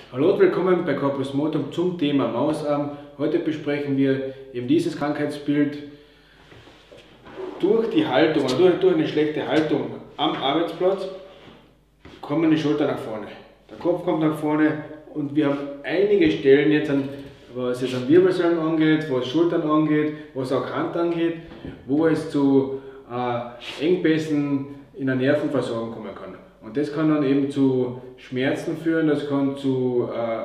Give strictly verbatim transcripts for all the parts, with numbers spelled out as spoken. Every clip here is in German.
Hallo und willkommen bei Corpus Mortem zum Thema Mausarm. Heute besprechen wir eben dieses Krankheitsbild. Durch die Haltung oder durch, durch eine schlechte Haltung am Arbeitsplatz kommen die Schultern nach vorne. Der Kopf kommt nach vorne und wir haben einige Stellen jetzt, an, was jetzt an Wirbelsäulen angeht, was Schultern angeht, was auch Hand angeht, wo es zu äh, Engpässen in der Nervenversorgung kommen kann. Und das kann dann eben zu Schmerzen führen, das kann zu äh,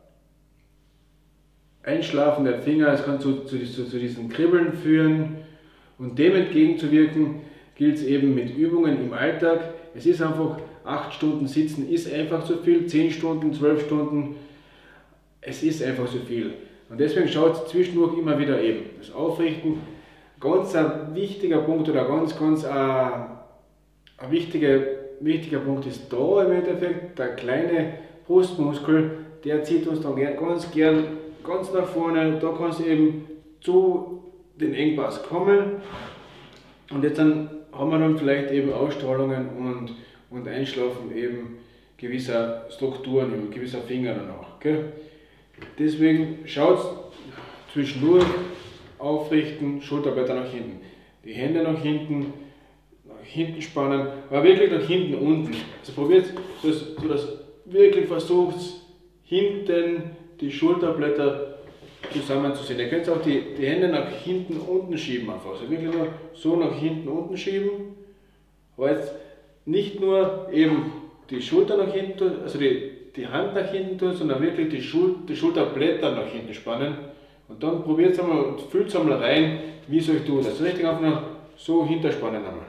Einschlafen der Finger, es kann zu, zu, zu, zu diesen Kribbeln führen. Und dem entgegenzuwirken gilt es eben mit Übungen im Alltag. Es ist einfach, acht Stunden sitzen ist einfach zu viel, zehn Stunden, zwölf Stunden, es ist einfach zu viel. Und deswegen schaut zwischendurch immer wieder eben das Aufrichten. Ganz ein wichtiger Punkt oder ganz, ganz äh, ein wichtiger, wichtiger Punkt ist da im Endeffekt, der kleine Brustmuskel, der zieht uns dann ganz gern ganz nach vorne, da kann es eben zu den Engpass kommen und jetzt dann haben wir dann vielleicht eben Ausstrahlungen und, und Einschlafen eben gewisser Strukturen, gewisser Finger dann auch. Gell? Deswegen schaut zwischendurch, aufrichten, Schulterblätter nach hinten, die Hände nach hinten, nach hinten spannen, aber wirklich nach hinten unten. Also probiert so, so dass wirklich versucht hinten die Schulterblätter zusammenzuziehen. Ihr könnt auch die, die Hände nach hinten unten schieben einfach. Also wirklich nur so nach hinten unten schieben. Aber jetzt nicht nur eben die Schulter nach hinten tun, also die, die Hand nach hinten tun, sondern wirklich die, Schul die Schulterblätter nach hinten spannen. Und dann probiert es einmal und fühlt es einmal rein, wie es euch tut. Also richtig einfach nur so hinterspannen einmal.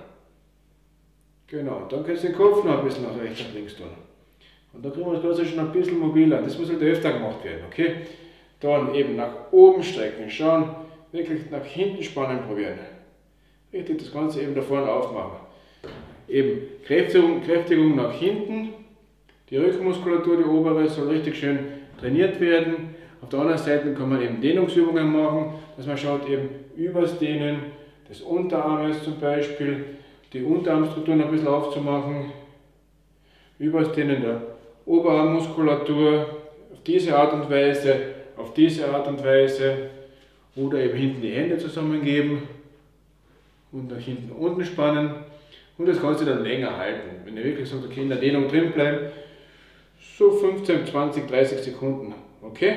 Genau, dann könnt ihr den Kopf noch ein bisschen nach rechts und links tun. Und dann kriegen wir das Ganze schon ein bisschen mobiler. Das muss halt öfter gemacht werden, okay? Dann eben nach oben strecken, schauen, wirklich nach hinten spannen probieren. Richtig das Ganze eben da vorne aufmachen. Eben Kräftigung, Kräftigung nach hinten, die Rückenmuskulatur, die obere, soll richtig schön trainiert werden. Auf der anderen Seite kann man eben Dehnungsübungen machen, dass man schaut eben übers Dehnen des Unterarmes zum Beispiel, die Unterarmstrukturen ein bisschen aufzumachen, übers Dehnen der Oberarmmuskulatur, auf diese Art und Weise, auf diese Art und Weise oder eben hinten die Hände zusammengeben und nach hinten unten spannen und das Ganze dann länger halten. Wenn ihr wirklich sagt, okay, in der Dehnung drin bleiben, so fünfzehn, zwanzig, dreißig Sekunden, okay?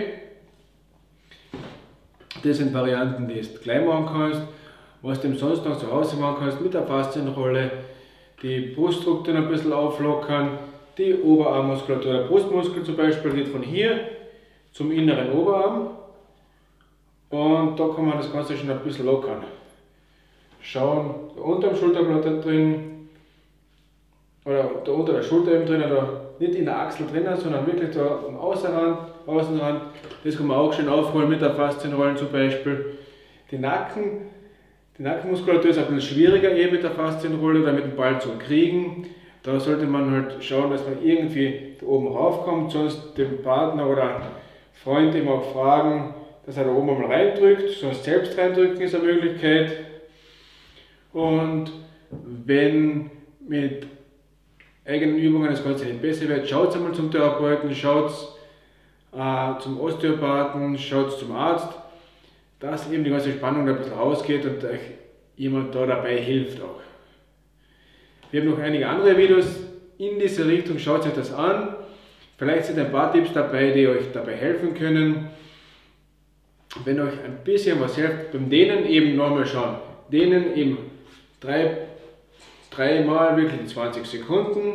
Das sind Varianten, die du gleich machen kannst. Was du sonst noch zu Hause machen kannst, mit der Faszienrolle, die Bruststrukturen ein bisschen auflockern, die Oberarmmuskulatur, der Brustmuskel zum Beispiel geht von hier zum inneren Oberarm und da kann man das Ganze schon ein bisschen lockern. Schauen, da unter dem Schulterblatt drin oder da unter der Schulter eben drin, oder nicht in der Achsel drinnen, sondern wirklich da am Außenrand, Außenrand. Das kann man auch schön aufholen mit der Faszienrollen zum Beispiel. Die Nacken, die Nackenmuskulatur ist ein bisschen schwieriger eben mit der Faszienrolle oder mit dem Ball zu kriegen. Da sollte man halt schauen, dass man irgendwie da oben raufkommt, sonst den Partner oder Freund immer auch fragen, dass er da oben mal reindrückt, sonst selbst reindrücken ist eine Möglichkeit. Und wenn mit eigenen Übungen das Ganze nicht besser wird, schaut einmal zum Therapeuten, schaut äh, zum Osteopathen, schaut zum Arzt, dass eben die ganze Spannung da ein bisschen rausgeht und euch jemand da dabei hilft auch. Wir haben noch einige andere Videos in diese Richtung, schaut euch das an. Vielleicht sind ein paar Tipps dabei, die euch dabei helfen können. Wenn euch ein bisschen was hilft, beim Dehnen eben nochmal schauen. Dehnen eben drei, dreimal wirklich in zwanzig Sekunden.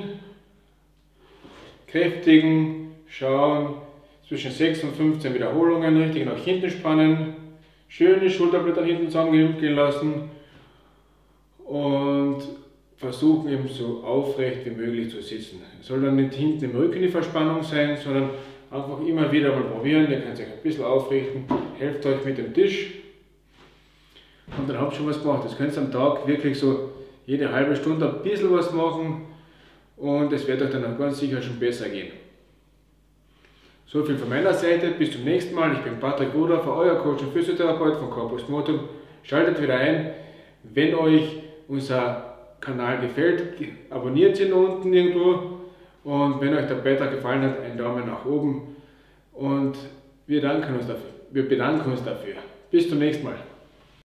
Kräftigen, schauen, zwischen sechs und fünfzehn Wiederholungen, richtig nach hinten spannen. Schön die Schulterblätter hinten zusammengehen lassen. Und versuchen eben so aufrecht wie möglich zu sitzen. Es soll dann nicht hinten im Rücken die Verspannung sein, sondern einfach immer wieder mal probieren. Ihr könnt euch ein bisschen aufrichten, helft euch mit dem Tisch und dann habt ihr schon was gemacht. Das könnt ihr am Tag wirklich so jede halbe Stunde ein bisschen was machen und es wird euch dann ganz sicher schon besser gehen. So viel von meiner Seite, bis zum nächsten Mal. Ich bin Patrick Rudolfer, euer Coach und Physiotherapeut von Corpus Mortem. Schaltet wieder ein, wenn euch unser Kanal gefällt, abonniert ihn unten irgendwo und wenn euch der Beitrag gefallen hat, einen Daumen nach oben und wir, danken uns dafür. wir bedanken uns dafür. Bis zum nächsten Mal.